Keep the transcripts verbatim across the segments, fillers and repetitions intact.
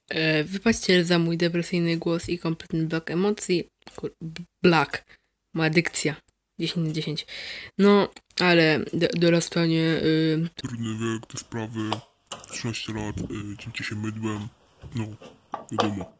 E, wybaczcie za mój depresyjny głos i kompletny brak emocji. Kur... Black. Moja dykcja. dziesięć na dziesięć. No, ale do, dorastanie... Y... Trudny wiek, te sprawy, trzynaście lat, y, cięcie się mydłem, no, wiadomo.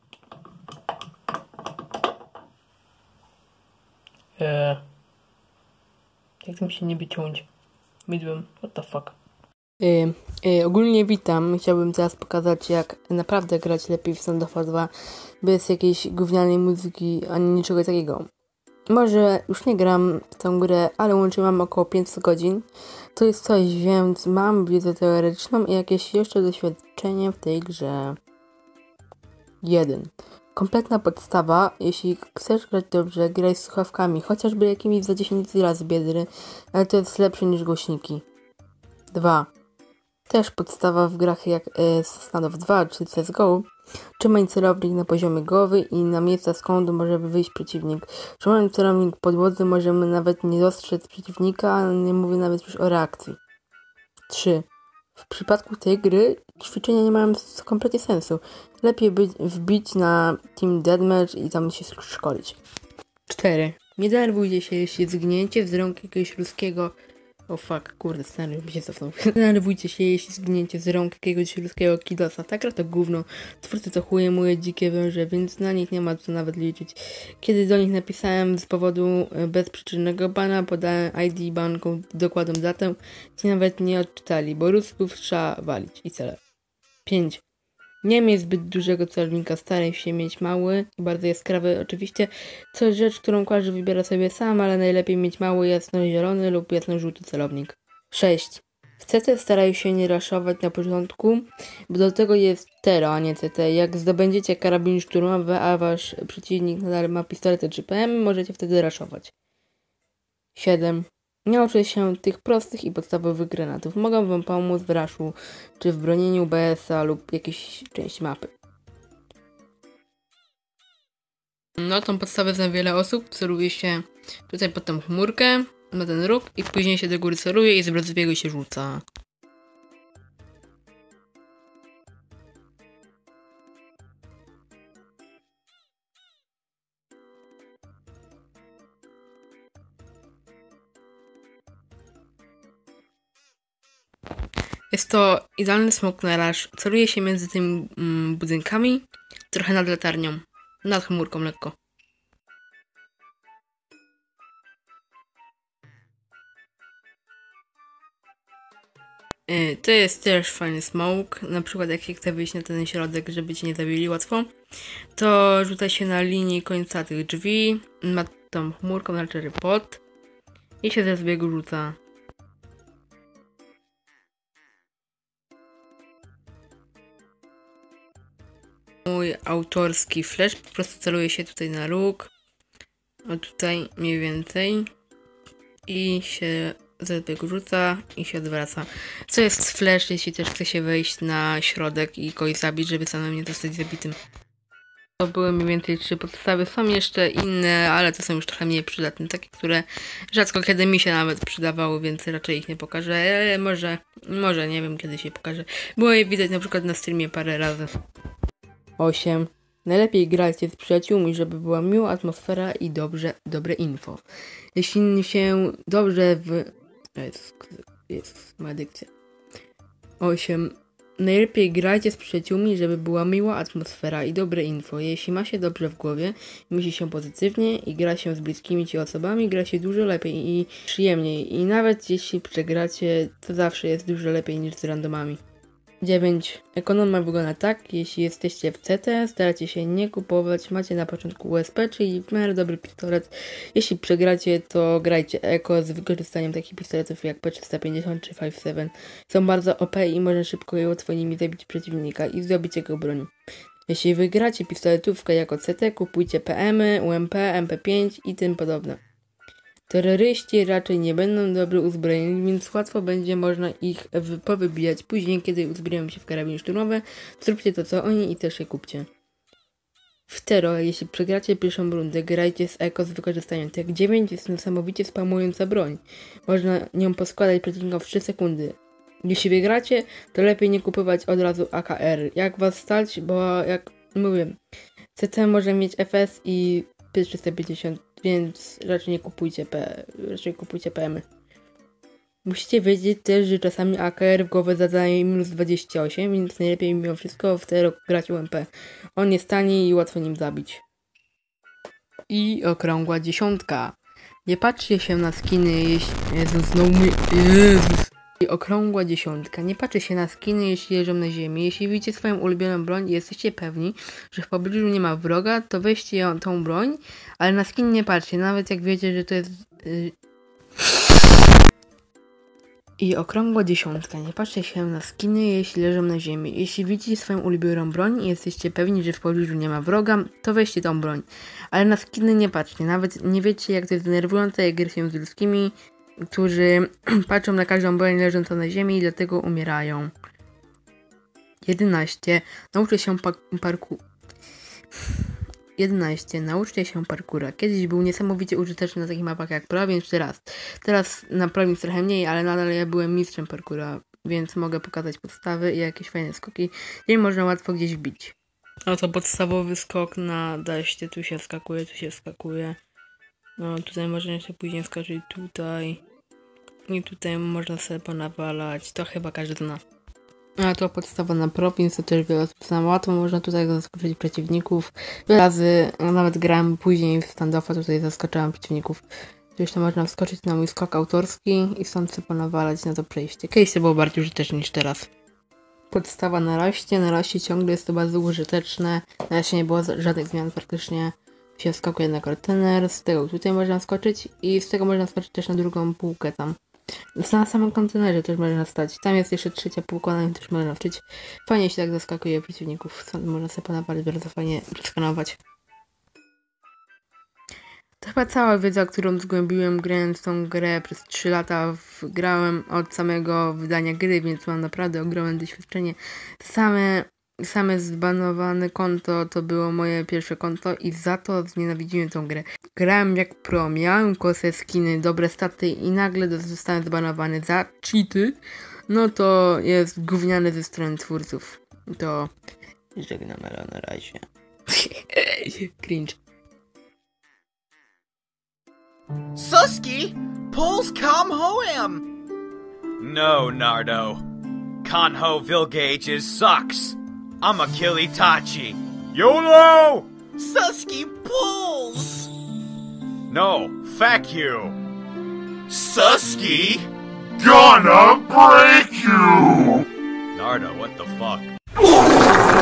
Eee... Jak tam się niby ciąć? Mydłem, what the fuck. Yy, yy, ogólnie witam. Chciałbym teraz pokazać, jak naprawdę grać lepiej w Standoffa dwa bez jakiejś gównianej muzyki ani niczego takiego. Może już nie gram w tę grę, ale łącznie mam około pięćset godzin. To jest coś, więc mam wiedzę teoretyczną i jakieś jeszcze doświadczenie w tej grze. jeden. Kompletna podstawa. Jeśli chcesz grać dobrze, graj z słuchawkami, chociażby jakimiś za dziesięć razy biedry, ale to jest lepsze niż głośniki. dwa. Też podstawa w grach jak y, Standoff dwa czy C S G O. Trzymaj celownik na poziomie głowy i na miejsca, skąd może wyjść przeciwnik. Trzymając celownik w podłodze możemy nawet nie dostrzec przeciwnika, nie mówię nawet już o reakcji. trzy. W przypadku tej gry ćwiczenia nie mają kompletnie sensu. Lepiej być, wbić na Team Deathmatch i tam się szkolić. cztery. Nie denerwujcie się, jeśli zgnięcie z rąk jakiegoś ruskiego... O oh fuck, kurde, scenariusz mi się cofnął. Nie denerwujcie się, jeśli zgnięcie z rąk jakiegoś ludzkiego kidosa. Ta gra to gówno. Twórcy to chuje moje dzikie węże, więc na nich nie ma co nawet liczyć. Kiedy do nich napisałem z powodu bezprzyczynnego bana, podałem I D banką dokładną datę, ci nawet nie odczytali, bo rusków trzeba walić i tyle. pięć. Nie mieć zbyt dużego celownika, staraj się mieć mały i bardzo jaskrawy oczywiście. To rzecz, którą każdy wybiera sobie sam, ale najlepiej mieć mały jasno-zielony lub jasno-żółty celownik. sześć. W C T staraj się nie raszować na początku, bo do tego jest Tero, a nie C T. Jak zdobędziecie karabin szturmowy, a wasz przeciwnik nadal ma pistolety czy P M, możecie wtedy raszować. siedem. Nie uczę się tych prostych i podstawowych granatów. Mogą wam pomóc w raszu, czy w bronieniu B S a lub jakiejś części mapy. No, tą podstawę zna wiele osób. Celuje się tutaj pod tą chmurkę, na ten róg i później się do góry celuje i z brzozowiego się rzuca. Jest to idealny smok na raż. Celuje się między tymi mm, budynkami, trochę nad latarnią, nad chmurką lekko. Yy, to jest też fajny smoke. Na przykład jak się chce wyjść na ten środek, żeby cię nie zabili łatwo, to rzuca się na linii końca tych drzwi, nad tą chmurką, na cztery pod i się ze zbiegu rzuca. Mój autorski flash, po prostu celuje się tutaj na róg, o tutaj mniej więcej i się ze zbiegu rzuca i się odwraca. Co jest flash, jeśli też chce się wejść na środek i kogoś zabić, żeby samemu nie zostać zabitym. To były mniej więcej trzy podstawy, są jeszcze inne, ale to są już trochę mniej przydatne, takie, które rzadko kiedy mi się nawet przydawały, więc raczej ich nie pokażę, ale może, może nie wiem kiedy się pokaże. Było je widać na przykład na streamie parę razy. osiem. Najlepiej grajcie z przyjaciółmi, żeby była miła atmosfera i dobrze, dobre info. Jeśli się dobrze w... Jest, jest moja dykcja. osiem. Najlepiej grajcie z przyjaciółmi, żeby była miła atmosfera i dobre info. Jeśli ma się dobrze w głowie, myśli się pozytywnie i gra się z bliskimi ci osobami, gra się dużo lepiej i przyjemniej. I nawet jeśli przegracie, to zawsze jest dużo lepiej niż z randomami. dziewięć. Ekonomia wygląda tak, jeśli jesteście w C T, staracie się nie kupować, macie na początku U S P, czyli w miarę dobry pistolet. Jeśli przegracie, to grajcie eko z wykorzystaniem takich pistoletów jak P trzysta pięćdziesiąt czy pięć siedem. Są bardzo O P i można szybko i łatwo nimi zabić przeciwnika i zdobyć jego broń. Jeśli wygracie pistoletówkę jako C T, kupujcie P M y, U M P, M P pięć i tym podobne. Terroryści raczej nie będą dobrze uzbrojeni, więc łatwo będzie można ich powybijać później, kiedy uzbroją się w karabiny szturmowe. Zróbcie to co oni i też je kupcie. W Tero, jeśli przegracie pierwszą rundę, grajcie z eko z wykorzystaniem T dziewięć, jest niesamowicie spamująca broń. Można nią poskładać przeciwników w trzy sekundy. Jeśli wygracie, to lepiej nie kupować od razu A K R. Jak was stać, bo jak mówię, C C może mieć F S i P trzysta pięćdziesiąt, więc raczej nie kupujcie P, raczej kupujcie P M. Musicie wiedzieć też, że czasami A K R w głowę zadaje minus dwadzieścia osiem, więc najlepiej mimo wszystko w ten rok grać U M P. On jest tani i łatwo nim zabić. I okrągła dziesiątka. Nie patrzcie się na skiny, jeśli... Jezus, znowu mój... Jezus. I okrągła dziesiątka. Nie patrzy się na skiny, jeśli leżą na ziemi. Jeśli widzicie swoją ulubioną broń i jesteście pewni, że w pobliżu nie ma wroga, to weźcie ją, tą broń, ale na skin nie patrzcie, nawet jak wiecie, że to jest... Yy... I okrągła dziesiątka. Nie patrzcie się na skiny, jeśli leżą na ziemi. Jeśli widzicie swoją ulubioną broń i jesteście pewni, że w pobliżu nie ma wroga, to weźcie tą broń. Ale na skiny nie patrzcie. Nawet nie wiecie, jak to jest denerwujące, jak gry się z ludzkimi, którzy patrzą na każdą broń leżącą na ziemi i dlatego umierają. jedenaście. Nauczcie się pa parku... jedenaście. Nauczcie się parkura. Kiedyś był niesamowicie użyteczny na takich mapach jak Pro, więc teraz. Teraz na Pro jest trochę mniej, ale nadal ja byłem mistrzem parkura, więc mogę pokazać podstawy i jakieś fajne skoki, gdzie można łatwo gdzieś wbić. Oto podstawowy skok na daście. Tu się skakuje, tu się skakuje. No tutaj można się później skoczyć tutaj. I tutaj można sobie ponawalać. To chyba każdy zna. A to podstawa na Pro, więc to też wiele osób zna. Łatwo można tutaj zaskoczyć przeciwników. Wiele razy, nawet grałem później w standoffa, tutaj zaskoczyłam przeciwników. Tu jeszcze można wskoczyć na mój skok autorski i stąd sobie ponawalać na to przejście. Kiedyś to było bardziej użyteczne niż teraz. Podstawa na raście. Na raście ciągle jest to bardzo użyteczne. Na razie nie było żadnych zmian praktycznie. Się wskakuje na kontener, z tego tutaj można skoczyć i z tego można skoczyć też na drugą półkę tam. Na samym kontenerze też można stać. Tam jest jeszcze trzecia półka, na nim też można wczyć. Fajnie się tak zaskakuje przeciwników. Stąd można sobie ponawalić, bardzo fajnie przeskanować. To chyba cała wiedza, którą zgłębiłem grając tą grę przez trzy lata. Grałem od samego wydania gry, więc mam naprawdę ogromne doświadczenie. Same... Same zbanowane konto to było moje pierwsze konto i za to znienawidziłem tą grę. Grałem jak pro, miałem kosę, skiny, dobre staty i nagle zostałem zbanowany za cheaty. No to jest gówniane ze strony twórców. To żegnam na razie. Cringe. Suski, Poles come hoem. No, Nardo. Conho Vilgages sucks. I'm a kill Itachi. YOLO! Suski pulls! No, fuck you. Suski? Gonna break you! Nardo, what the fuck?